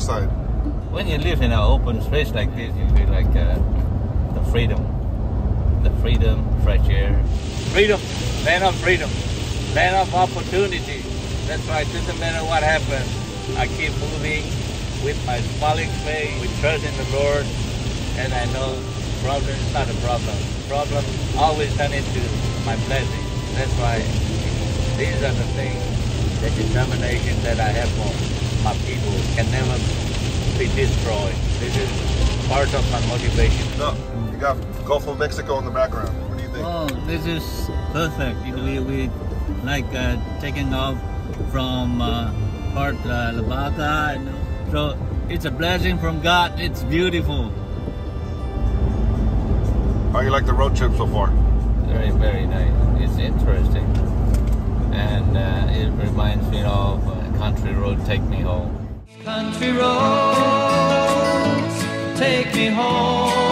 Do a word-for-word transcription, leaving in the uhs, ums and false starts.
side? When you live in an open space like this, you feel like uh, the freedom. The freedom, fresh air. Freedom, land of freedom, land of opportunity. That's why it doesn't matter what happens. I keep moving with my smiling face, with trust in the Lord, and I know problem is not a problem. Problem always turn into my blessing. That's why these are the things, the determination that I have for my people can never be destroyed. This is part of my motivation. No, you got Gulf of Mexico in the background. What do you think? Oh, this is perfect. We, we like uh, taking off from uh, Port uh, Lavaca. And, so it's a blessing from God. It's beautiful. How you like the road trip so far? Very, very nice. It's interesting. And uh, it reminds me of uh, Country Road, Take Me Home. Country roads, take me home.